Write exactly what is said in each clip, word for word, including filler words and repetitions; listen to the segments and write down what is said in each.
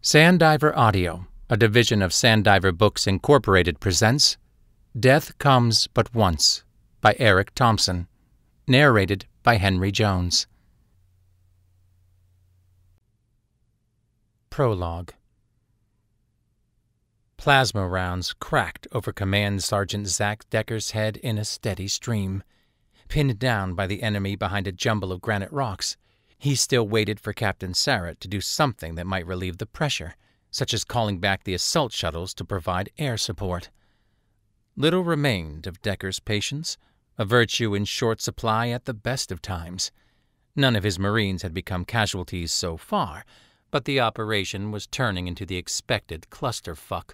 Sandiver Audio, a division of Sandiver Books Incorporated, presents Death Comes But Once by Eric Thomson, narrated by Henry Jones. Prologue. Plasma rounds cracked over Command Sergeant Zack Decker's head in a steady stream. Pinned down by the enemy behind a jumble of granite rocks, he still waited for Captain Sarrett to do something that might relieve the pressure, such as calling back the assault shuttles to provide air support. Little remained of Decker's patience, a virtue in short supply at the best of times. None of his Marines had become casualties so far, but the operation was turning into the expected clusterfuck.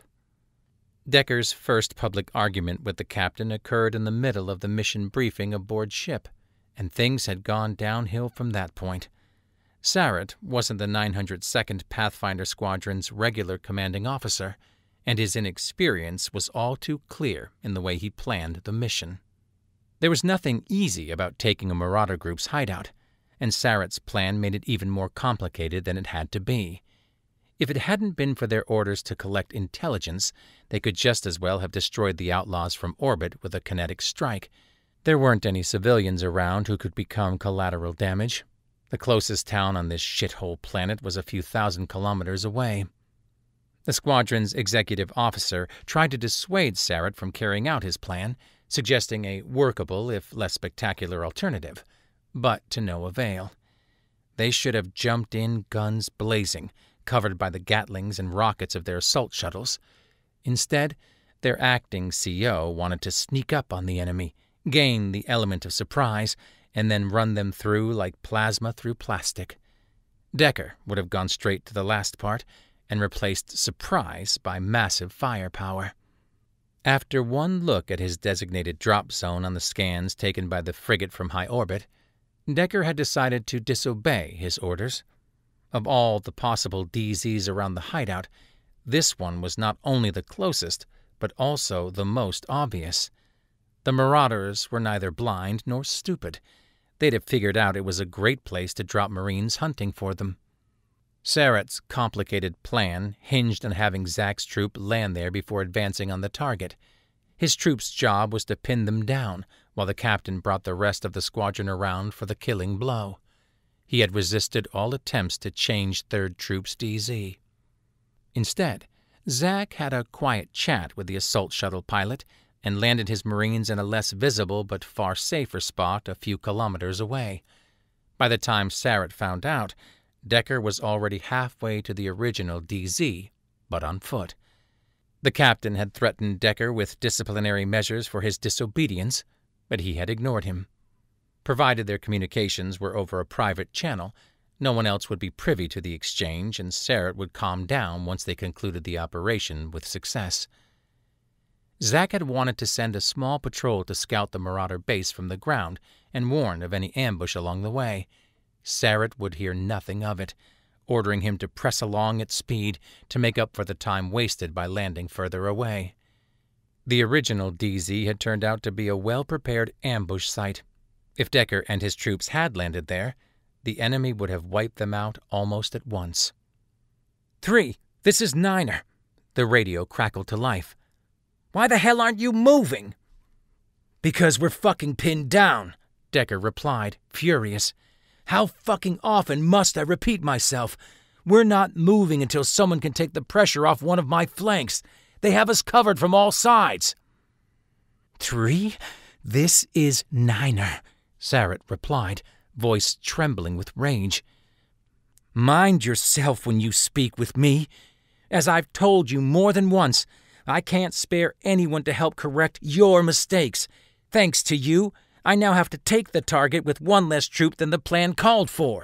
Decker's first public argument with the captain occurred in the middle of the mission briefing aboard ship, and things had gone downhill from that point. Sarrett wasn't the nine hundred second Pathfinder Squadron's regular commanding officer, and his inexperience was all too clear in the way he planned the mission. There was nothing easy about taking a Marauder group's hideout, and Sarrett's plan made it even more complicated than it had to be. If it hadn't been for their orders to collect intelligence, they could just as well have destroyed the outlaws from orbit with a kinetic strike. There weren't any civilians around who could become collateral damage. The closest town on this shithole planet was a few thousand kilometers away. The squadron's executive officer tried to dissuade Sarrett from carrying out his plan, suggesting a workable, if less spectacular, alternative, but to no avail. They should have jumped in guns blazing, covered by the Gatlings and rockets of their assault shuttles. Instead, their acting C O wanted to sneak up on the enemy, gain the element of surprise, and then run them through like plasma through plastic. Decker would have gone straight to the last part and replaced surprise by massive firepower. After one look at his designated drop zone on the scans taken by the frigate from high orbit, Decker had decided to disobey his orders. Of all the possible D Zs around the hideout, this one was not only the closest, but also the most obvious. The Marauders were neither blind nor stupid. They'd have figured out it was a great place to drop Marines hunting for them. Sarrett's complicated plan hinged on having Zack's troop land there before advancing on the target. His troop's job was to pin them down, while the captain brought the rest of the squadron around for the killing blow. He had resisted all attempts to change third Troop's D Z. Instead, Zack had a quiet chat with the assault shuttle pilot and landed his Marines in a less visible but far safer spot a few kilometers away. By the time Sarrett found out, Decker was already halfway to the original D Z, but on foot. The captain had threatened Decker with disciplinary measures for his disobedience, but he had ignored him. Provided their communications were over a private channel, no one else would be privy to the exchange, and Sarrett would calm down once they concluded the operation with success. Zack had wanted to send a small patrol to scout the Marauder base from the ground and warn of any ambush along the way. Sarrett would hear nothing of it, ordering him to press along at speed to make up for the time wasted by landing further away. The original D Z had turned out to be a well-prepared ambush site. If Decker and his troops had landed there, the enemy would have wiped them out almost at once. "Three, this is Niner." The radio crackled to life. "Why the hell aren't you moving?" "Because we're fucking pinned down," Decker replied, furious. "How fucking often must I repeat myself? We're not moving until someone can take the pressure off one of my flanks. They have us covered from all sides." "Three, this is Niner," Sarrett replied, voice trembling with rage. "Mind yourself when you speak with me. As I've told you more than once, I can't spare anyone to help correct your mistakes. Thanks to you, I now have to take the target with one less troop than the plan called for."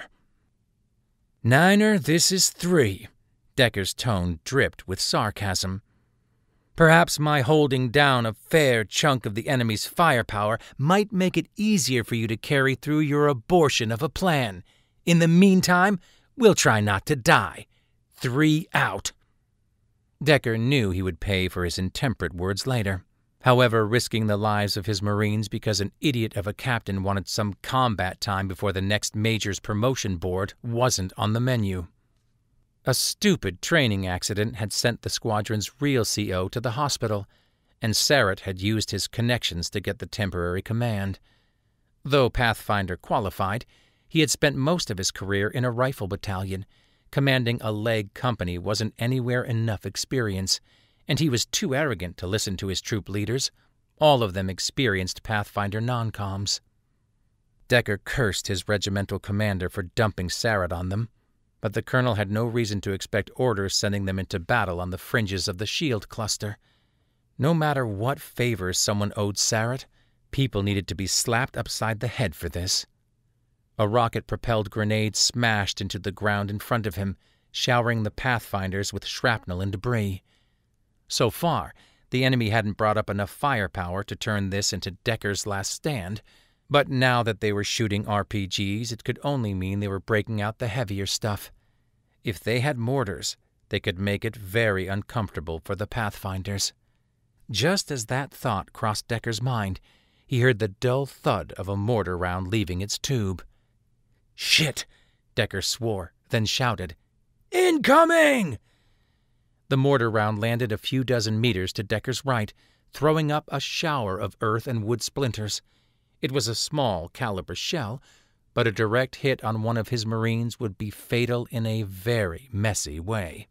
"Niner, this is three." Decker's tone dripped with sarcasm. "Perhaps my holding down a fair chunk of the enemy's firepower might make it easier for you to carry through your abortion of a plan. In the meantime, we'll try not to die. Three out." Decker knew he would pay for his intemperate words later. However, risking the lives of his Marines because an idiot of a captain wanted some combat time before the next major's promotion board wasn't on the menu. A stupid training accident had sent the squadron's real C O to the hospital, and Sarett had used his connections to get the temporary command. Though Pathfinder qualified, he had spent most of his career in a rifle battalion. Commanding a leg company wasn't anywhere enough experience, and he was too arrogant to listen to his troop leaders, all of them experienced Pathfinder non-coms. Decker cursed his regimental commander for dumping Sarett on them, but the colonel had no reason to expect orders sending them into battle on the fringes of the shield cluster. No matter what favors someone owed Sarett, people needed to be slapped upside the head for this. A rocket-propelled grenade smashed into the ground in front of him, showering the Pathfinders with shrapnel and debris. So far, the enemy hadn't brought up enough firepower to turn this into Decker's last stand, but now that they were shooting R P Gs, it could only mean they were breaking out the heavier stuff. If they had mortars, they could make it very uncomfortable for the Pathfinders. Just as that thought crossed Decker's mind, he heard the dull thud of a mortar round leaving its tube. "Shit!" Decker swore, then shouted, "Incoming!" The mortar round landed a few dozen meters to Decker's right, throwing up a shower of earth and wood splinters. It was a small caliber shell, but a direct hit on one of his Marines would be fatal in a very messy way.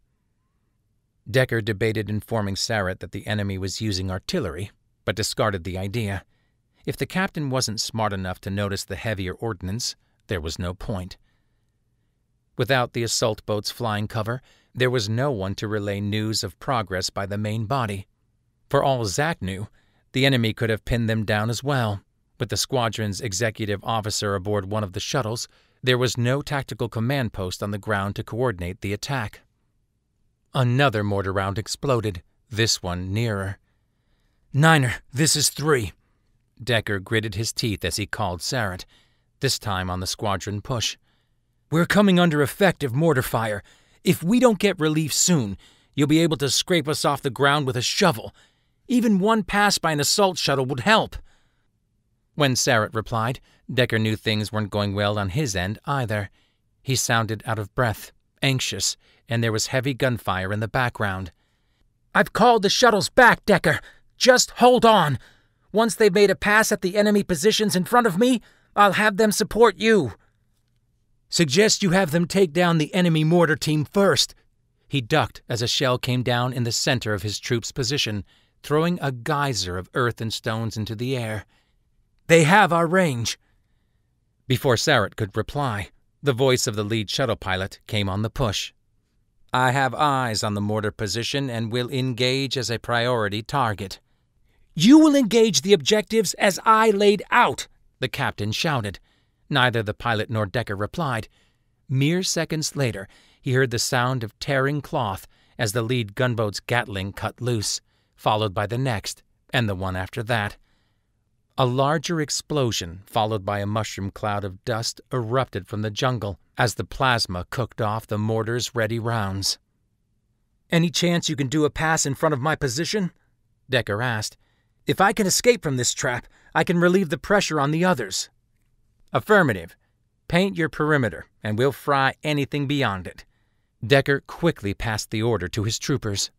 Decker debated informing Sarett that the enemy was using artillery, but discarded the idea. If the captain wasn't smart enough to notice the heavier ordnance, there was no point. Without the assault boat's flying cover, there was no one to relay news of progress by the main body. For all Zack knew, the enemy could have pinned them down as well. With the squadron's executive officer aboard one of the shuttles, there was no tactical command post on the ground to coordinate the attack. Another mortar round exploded, this one nearer. "Niner, this is three." Decker gritted his teeth as he called Sarett, this time on the squadron push. "We're coming under effective mortar fire. If we don't get relief soon, you'll be able to scrape us off the ground with a shovel. Even one pass by an assault shuttle would help." When Sarett replied, Decker knew things weren't going well on his end either. He sounded out of breath, anxious, and there was heavy gunfire in the background. "I've called the shuttles back, Decker. Just hold on. Once they've made a pass at the enemy positions in front of me, I'll have them support you." "Suggest you have them take down the enemy mortar team first." He ducked as a shell came down in the center of his troops' position, throwing a geyser of earth and stones into the air. "They have our range." Before Sarett could reply, the voice of the lead shuttle pilot came on the push. "I have eyes on the mortar position and will engage as a priority target." "You will engage the objectives as I laid out," the captain shouted. Neither the pilot nor Decker replied. Mere seconds later, he heard the sound of tearing cloth as the lead gunboat's Gatling cut loose, followed by the next, and the one after that. A larger explosion, followed by a mushroom cloud of dust, erupted from the jungle as the plasma cooked off the mortar's ready rounds. "Any chance you can do a pass in front of my position?" Decker asked. "If I can escape from this trap, I can relieve the pressure on the others." "Affirmative. Paint your perimeter, and we'll fry anything beyond it." Decker quickly passed the order to his troopers.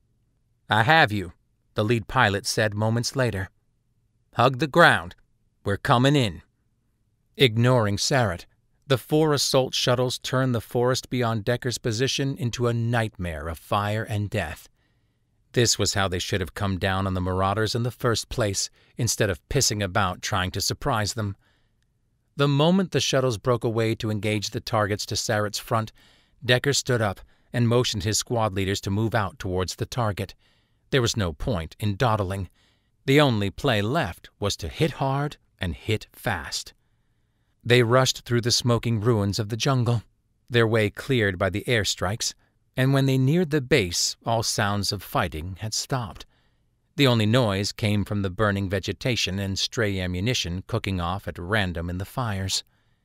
"I have you," the lead pilot said moments later. "Hug the ground. We're coming in." Ignoring Sarett, the four assault shuttles turned the forest beyond Decker's position into a nightmare of fire and death. This was how they should have come down on the Marauders in the first place, instead of pissing about trying to surprise them. The moment the shuttles broke away to engage the targets to Sarett's front, Decker stood up and motioned his squad leaders to move out towards the target. There was no point in dawdling. The only play left was to hit hard and hit fast. They rushed through the smoking ruins of the jungle, their way cleared by the airstrikes, and when they neared the base, all sounds of fighting had stopped. The only noise came from the burning vegetation and stray ammunition cooking off at random in the fires.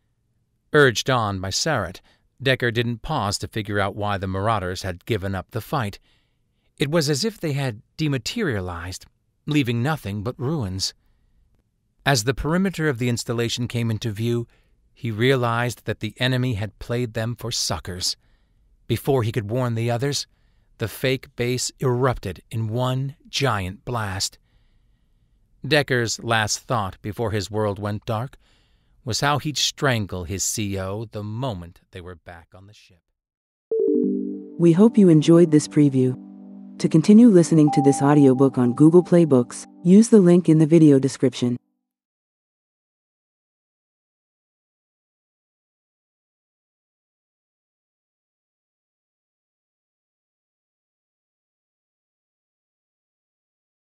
Urged on by Sarett, Decker didn't pause to figure out why the Marauders had given up the fight. It was as if they had dematerialized, leaving nothing but ruins. As the perimeter of the installation came into view, he realized that the enemy had played them for suckers. Before he could warn the others, the fake base erupted in one giant blast. Decker's last thought before his world went dark was how he'd strangle his C O the moment they were back on the ship. We hope you enjoyed this preview. To continue listening to this audiobook on Google Play Books, use the link in the video description.